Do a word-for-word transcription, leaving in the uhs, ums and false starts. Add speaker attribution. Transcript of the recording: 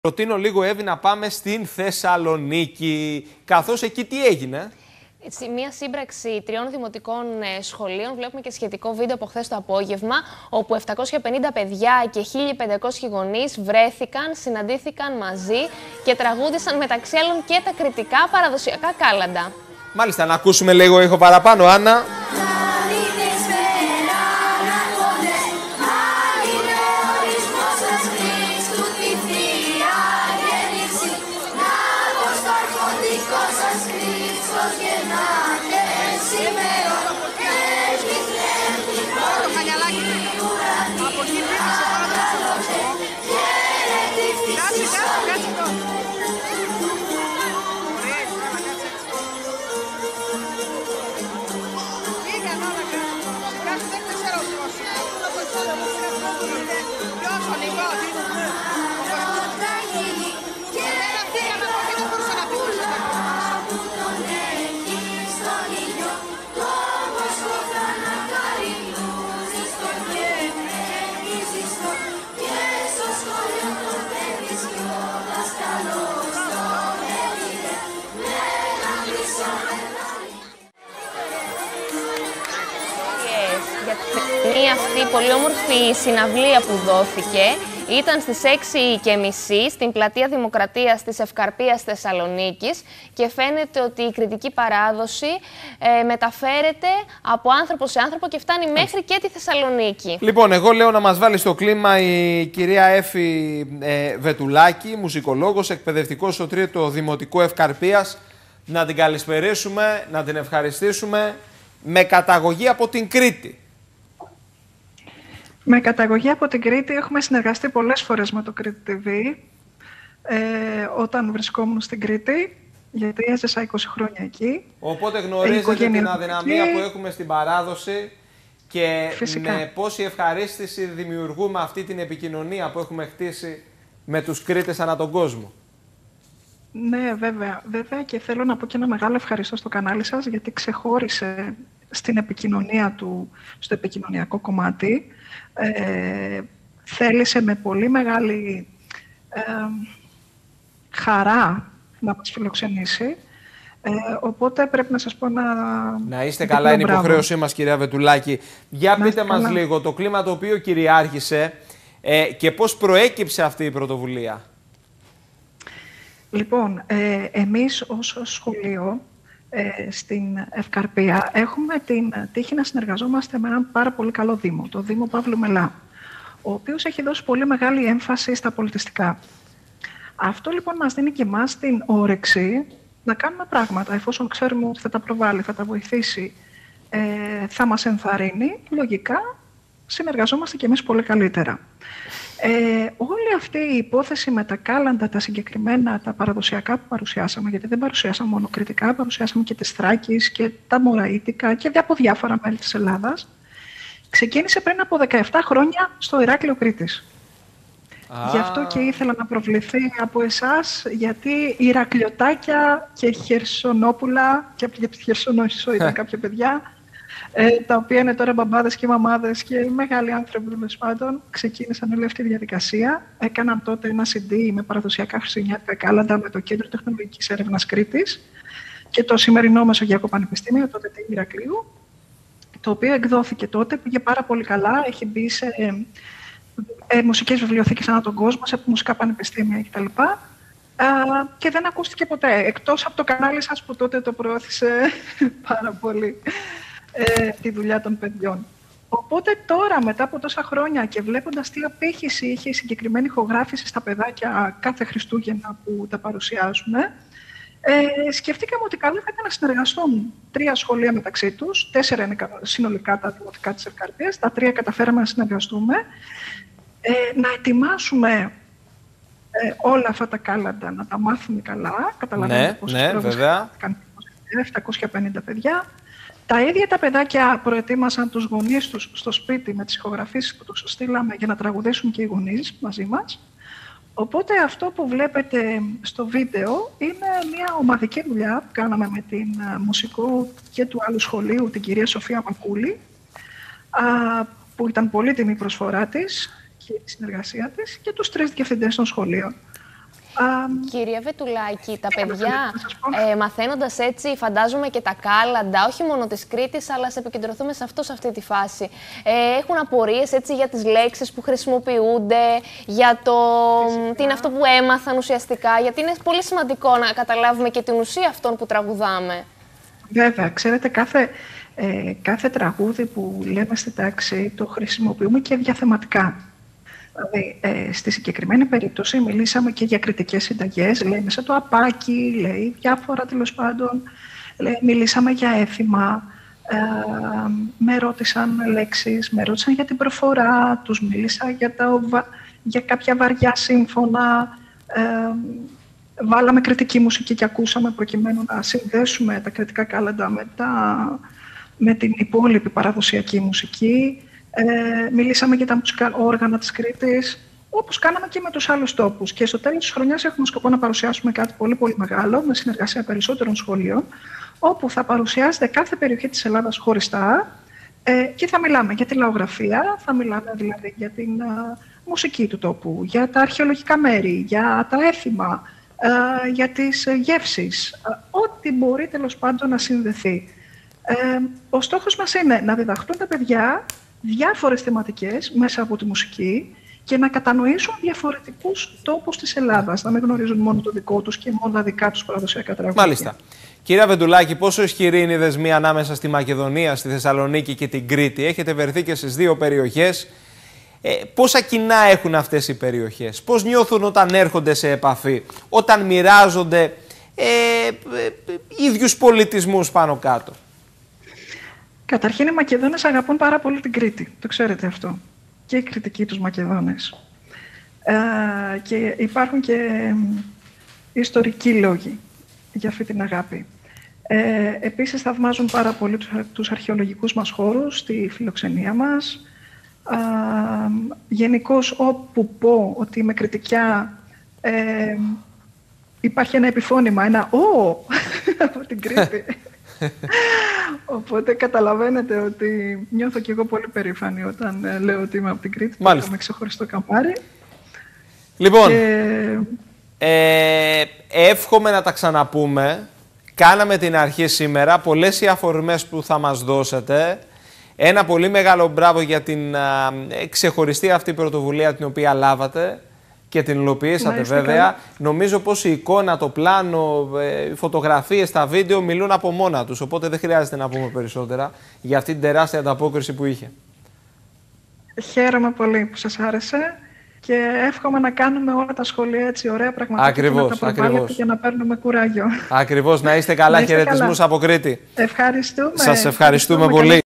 Speaker 1: Προτείνω λίγο, Εύη, να πάμε στην Θεσσαλονίκη, καθώς εκεί τι έγινε?
Speaker 2: Σε μια σύμπραξη τριών δημοτικών σχολείων, βλέπουμε και σχετικό βίντεο από χθες το απόγευμα, όπου επτακόσια πενήντα παιδιά και χίλια πεντακόσιοι γονείς βρέθηκαν, συναντήθηκαν μαζί και τραγούδισαν μεταξύ άλλων και τα κριτικά παραδοσιακά κάλαντα.
Speaker 1: Μάλιστα, να ακούσουμε λίγο ήχο παραπάνω, Άννα.
Speaker 2: Μία αυτή πολύ όμορφη συναυλία που δόθηκε ήταν στις έξι και μισή στην πλατεία Δημοκρατίας της Ευκαρπίας Θεσσαλονίκης και φαίνεται ότι η κριτική παράδοση ε, μεταφέρεται από άνθρωπο σε άνθρωπο και φτάνει μέχρι και τη Θεσσαλονίκη. Λοιπόν, εγώ λέω να μας βάλει στο κλίμα η κυρία Έφη ε, Βετουλάκη, μουσικολόγος, εκπαιδευτικός στο τρίτο Δημοτικό Ευκαρπίας. Να την καλησπερίσουμε, να την ευχαριστήσουμε, με καταγωγή από την Κρήτη.
Speaker 3: Με καταγωγή από την Κρήτη έχουμε συνεργαστεί πολλές φορές με το Κρήτη τι βι ε, όταν βρισκόμουν στην Κρήτη, γιατί έζησα είκοσι χρόνια εκεί.
Speaker 1: Οπότε γνωρίζετε την αδυναμία εκεί που έχουμε στην παράδοση και φυσικά με πόση ευχαρίστηση δημιουργούμε αυτή την επικοινωνία που έχουμε χτίσει με τους Κρήτες ανά τον κόσμο.
Speaker 3: Ναι, βέβαια, βέβαια και θέλω να πω και ένα μεγάλο ευχαριστώ στο κανάλι σας, γιατί ξεχώρισε στην επικοινωνία του, στο επικοινωνιακό κομμάτι. Ε, θέλησε με πολύ μεγάλη ε, χαρά να μας φιλοξενήσει. Ε, οπότε πρέπει να σας πω να...
Speaker 1: Να είστε καλά, είναι υποχρέωσή μας, κυρία Βετουλάκη. Για να πείτε μας καλά λίγο το κλίμα το οποίο κυριάρχησε ε, και πώς προέκυψε αυτή η πρωτοβουλία.
Speaker 3: Λοιπόν, ε, εμείς ως σχολείο ε, στην Ευκαρπία έχουμε την τύχη να συνεργαζόμαστε με έναν πάρα πολύ καλό Δήμο, το Δήμο Παύλου Μελά, ο οποίος έχει δώσει πολύ μεγάλη έμφαση στα πολιτιστικά. Αυτό λοιπόν μας δίνει και εμάς την όρεξη να κάνουμε πράγματα, εφόσον ξέρουμε ότι θα τα προβάλλει, θα τα βοηθήσει, ε, θα μας ενθαρρύνει, λογικά συνεργαζόμαστε και εμείς πολύ καλύτερα. Ε, όλη αυτή η υπόθεση με τα κάλαντα, τα συγκεκριμένα, τα παραδοσιακά που παρουσιάσαμε, γιατί δεν παρουσιάσαμε μόνο κριτικά, παρουσιάσαμε και τις Θράκης και τα Μωραΐτικα και από διάφορα μέρη της Ελλάδας, ξεκίνησε πριν από δεκαεπτά χρόνια στο Ηράκλειο Κρήτης. Ah. Γι' αυτό και ήθελα να προβληθεί από εσάς, γιατί Ηρακλειωτάκια και Χερσονόπουλα, και από τη Χερσονήσο ήταν κάποια παιδιά, Ε, τα οποία είναι τώρα μπαμπάδες και μαμάδες και μεγάλοι άνθρωποι, τέλος πάντων, ξεκίνησαν όλη αυτή τη διαδικασία. Έκαναν τότε ένα σι ντι με παραδοσιακά χριστουγεννιάτικα κάλαντα με το Κέντρο Τεχνολογικής Έρευνας Κρήτης και το σημερινό Μεσογειακό Πανεπιστήμιο, τότε του Ηρακλείου, το οποίο εκδόθηκε τότε, πήγε πάρα πολύ καλά, έχει μπει σε ε, ε, μουσικές βιβλιοθήκες ανά τον κόσμο, σε μουσικά πανεπιστήμια κτλ. Uh, και δεν ακούστηκε ποτέ, εκτός από το κανάλι σας που τότε το προώθησε πάρα πολύ. Ε, τη δουλειά των παιδιών. Οπότε τώρα, μετά από τόσα χρόνια και βλέποντας τι απήχηση είχε η συγκεκριμένη ηχογράφηση στα παιδάκια κάθε Χριστούγεννα που τα παρουσιάζουμε, ε, σκεφτήκαμε ότι καλό θα ήταν να συνεργαστούν τρία σχολεία μεταξύ τους, τέσσερα είναι συνολικά τα δημοτικά της Ευκαρπίας, τα τρία καταφέραμε να συνεργαστούμε, ε, να ετοιμάσουμε ε, όλα αυτά τα κάλαντα, να τα μάθουμε καλά, καταλαβαίνετε
Speaker 1: ναι,
Speaker 3: πόσες
Speaker 1: ναι, βέβαια.
Speaker 3: επτακόσια πενήντα παιδιά. Τα ίδια τα παιδάκια προετοίμασαν τους γονείς τους στο σπίτι με τις ηχογραφήσεις που τους στείλαμε για να τραγουδήσουν και οι γονείς μαζί μας. Οπότε αυτό που βλέπετε στο βίντεο είναι μια ομαδική δουλειά που κάναμε με την μουσικό και του άλλου σχολείου, την κυρία Σοφία Μακούλη, που ήταν πολύτιμη η προσφορά της και η συνεργασία της, και τους τρεις διευθυντές των σχολείων.
Speaker 2: Κυρία Βετουλάκη, τα παιδιά ε, μαθαίνοντας έτσι, φαντάζομαι και τα κάλαντα, όχι μόνο της Κρήτης, αλλά σε επικεντρωθούμε σε αυτό σε αυτή τη φάση. Ε, έχουν απορίες έτσι για τις λέξεις που χρησιμοποιούνται, για το τι είναι αυτό που έμαθαν ουσιαστικά, γιατί είναι πολύ σημαντικό να καταλάβουμε και την ουσία αυτών που τραγουδάμε.
Speaker 3: Βέβαια, ξέρετε, κάθε, ε, κάθε τραγούδι που λέμε στη τάξη το χρησιμοποιούμε και διαθεματικά. Δηλαδή, ε, στη συγκεκριμένη περίπτωση μιλήσαμε και για κριτικές συνταγές, λέει μέσα το απάκι, λέει διάφορα τέλος πάντων, λέει, μιλήσαμε για έθιμα, ε, με ρώτησαν λέξεις, με ρώτησαν για την προφορά, τους μίλησα για, τα, για κάποια βαριά σύμφωνα, ε, βάλαμε κριτική μουσική και ακούσαμε προκειμένου να συνδέσουμε τα κριτικά κάλαντα με, τα, με την υπόλοιπη παραδοσιακή μουσική. Ε, μιλήσαμε για τα μουσικά όργανα της Κρήτης, όπως κάναμε και με τους άλλους τόπους. Και στο τέλος της χρονιάς έχουμε σκοπό να παρουσιάσουμε κάτι πολύ πολύ μεγάλο, με συνεργασία περισσότερων σχολείων, όπου θα παρουσιάζεται κάθε περιοχή της Ελλάδας χωριστά ε, και θα μιλάμε για τη λαογραφία, θα μιλάμε δηλαδή για την α, μουσική του τόπου, για τα αρχαιολογικά μέρη, για τα έθιμα, α, για τις γεύσεις, α, ό,τι μπορεί τέλος πάντων να συνδεθεί. Ε, ο στόχος μας είναι να διδαχτούν τα παιδιά διάφορες θεματικές μέσα από τη μουσική και να κατανοήσουν διαφορετικούς τόπους της Ελλάδας. Να μην γνωρίζουν μόνο το δικό τους και μόνο τα δικά τους παραδοσιακά τραγούδια.
Speaker 1: Μάλιστα. Κυρία Βεντουλάκη, πόσο ισχυρή είναι η δεσμή ανάμεσα στη Μακεδονία, στη Θεσσαλονίκη και την Κρήτη? Έχετε βρεθεί και στις δύο περιοχές. Ε, πόσα κοινά έχουν αυτές οι περιοχές? Πώς νιώθουν όταν έρχονται σε επαφή, όταν μοιράζονται ε, ε, ε, ίδιους πολιτισμούς πάνω κάτω?
Speaker 3: Καταρχήν, οι Μακεδόνες αγαπούν πάρα πολύ την Κρήτη. Το ξέρετε αυτό. Και οι κριτικοί τους Μακεδόνες. Ε, και υπάρχουν και ε, ιστορικοί λόγοι για αυτή την αγάπη. Ε, επίσης, θαυμάζουν πάρα πολύ τους, τους αρχαιολογικούς μας χώρους, τη φιλοξενία μας. Ε, γενικώς, όπου πω ότι είμαι κριτικιά, ε, υπάρχει ένα επιφώνημα, ένα «Ω» από την Κρήτη. Οπότε καταλαβαίνετε ότι νιώθω κι εγώ πολύ περήφανη όταν ε, λέω ότι είμαι από την Κρήτη.
Speaker 1: Μάλιστα.
Speaker 3: Με ξεχωριστό καμπάρι.
Speaker 1: Λοιπόν,
Speaker 3: και...
Speaker 1: ε, εύχομαι να τα ξαναπούμε. Κάναμε την αρχή σήμερα. Πολλές οι αφορμές που θα μας δώσετε. Ένα πολύ μεγάλο μπράβο για την α, ξεχωριστή αυτή πρωτοβουλία την οποία λάβατε και την υλοποιήσατε βέβαια. Καλά. Νομίζω πως η εικόνα, το πλάνο, οι φωτογραφίες, τα βίντεο μιλούν από μόνα τους. Οπότε δεν χρειάζεται να πούμε περισσότερα για αυτή την τεράστια ανταπόκριση που είχε.
Speaker 3: Χαίρομαι πολύ που σας άρεσε και εύχομαι να κάνουμε όλα τα σχολεία έτσι ωραία πραγματικά.
Speaker 1: Ακριβώς,
Speaker 3: να τα προβάλλετε για να παίρνουμε κουράγιο.
Speaker 1: Ακριβώς. Να είστε καλά. Χαιρετισμούς από Κρήτη.
Speaker 3: Ευχαριστούμε.
Speaker 1: Σας ευχαριστούμε, ευχαριστούμε πολύ.